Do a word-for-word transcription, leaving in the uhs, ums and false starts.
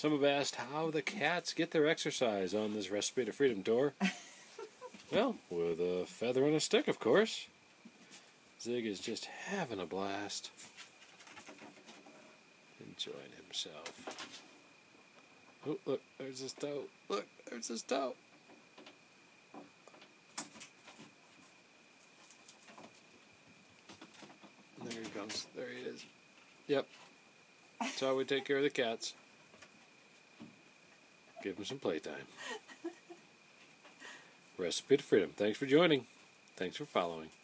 Some have asked how the cats get their exercise on this Recipe to Freedom tour. Well, with a feather and a stick, of course. Zig is just having a blast. Enjoying himself. Oh, look, there's his toe. Look, there's his toe. There he comes. There he is. Yep. That's how we take care of the cats. Give them some playtime. Recipe to Freedom. Thanks for joining. Thanks for following.